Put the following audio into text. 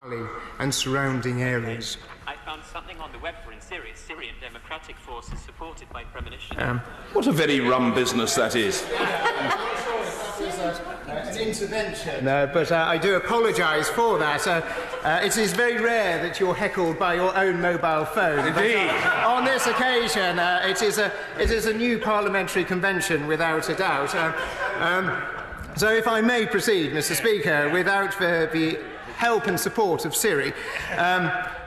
and surrounding areas. I found something on the web for in Syria. Syrian democratic forces supported by premonition. What a very rum business that is. An intervention. No, but I do apologise for that. It is very rare that you're heckled by your own mobile phone. Indeed. But, on this occasion, it is a new parliamentary convention, without a doubt. So if I may proceed, Mr. Speaker, without the help and support of Siri.